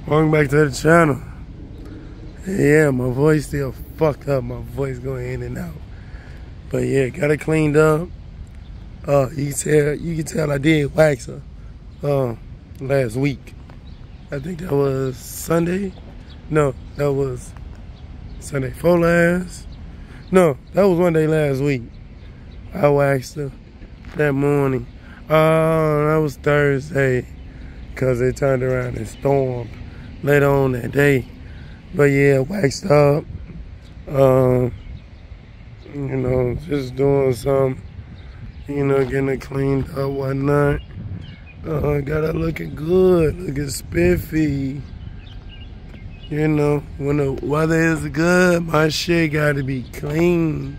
Welcome back to the channel. Yeah, my voice still fucked up. My voice going in and out. But yeah, got it cleaned up. You can tell I did wax her last week. I think that was Sunday. No, that was Sunday before last. No, that was one day last week. I waxed her that morning. That was Thursday, because it turned around and stormed later on that day. But yeah, waxed up. You know, just doing some, getting it cleaned up, whatnot. Got her looking good, looking spiffy. When the weather is good, my shit gotta be clean.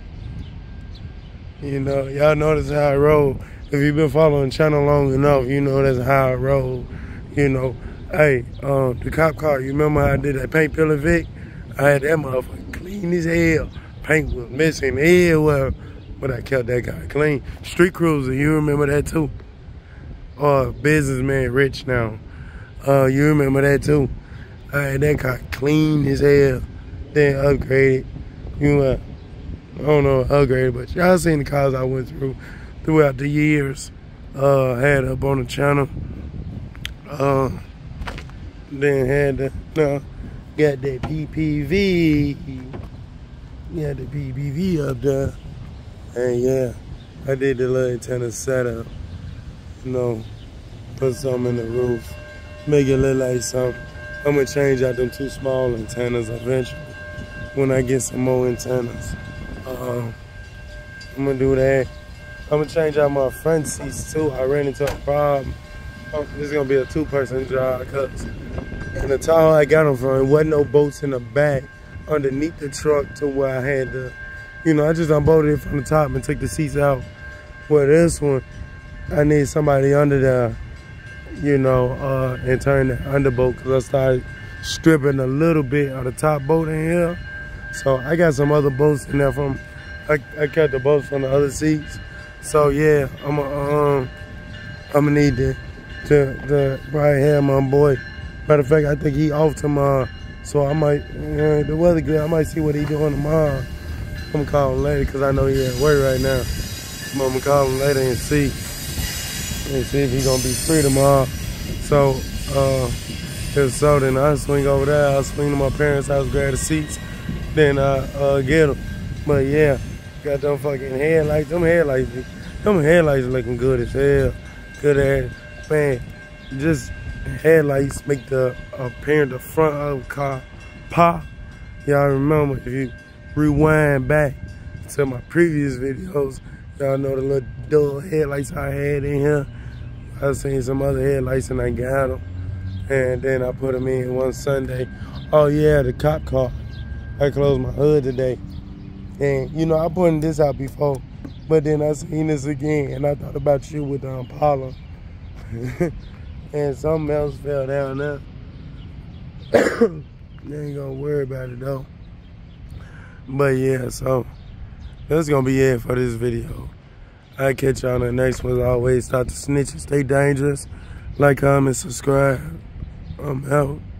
Y'all notice how I roll. If you've been following the channel long enough, you know that's how I roll. Hey, the cop car, you remember how I did that paint peeler Vic? I had that motherfucker clean as hell. Paint was missing everywhere, but I kept that guy clean. Street Cruiser, you remember that too? Businessman Rich now. You remember that too? I had that car clean as hell. Then upgraded. I don't know, upgraded, but y'all seen the cars I went through throughout the years. Had up on the channel. Then had got that PPV. Got the PPV up there. And yeah, I did the little antenna setup. Put something in the roof. Make it look like something. I'm gonna change out them 2 small antennas eventually when I get some more antennas. I'm gonna do that. I'm gonna change out my front seats too. I ran into a problem. This is gonna be a 2-person job because in the town I got them from, there wasn't no bolts in the back underneath the truck to where I had to, I just unbolted it from the top and took the seats out. Well, this one, I need somebody under there, and turn the underbolt because I started stripping a little bit of the top bolt in here. So I got some other bolts in there from, I kept the bolts from the other seats. So yeah, I'm gonna need to probably have my boy. Matter of fact, I think he off tomorrow. So I might, the weather good, I might see what he doing tomorrow. I'm gonna call him later because I know he at work right now. I'm gonna call him later and see if he gonna be free tomorrow. So, then I'll swing over there. I'll swing to my parents' house, grab the seats, then I'll get them. But yeah, got them fucking headlights. Them headlights looking good as hell. Good at it. Man, just headlights make the appearance, the front of the car pop. Y'all remember, if you rewind back to my previous videos, y'all know the little dull headlights I had in here. I seen some other headlights and I got them. And then I put them in one Sunday. Oh yeah, the cop car. I closed my hood today. And I pointed this out before, but then I seen this again and I thought about you with the Impala. And something else fell down there. You ain't gonna worry about it though. But yeah, so that's gonna be it for this video. I'll catch y'all on the next one. As always, stop the snitching, stay dangerous. Like, comment, subscribe. I'm out.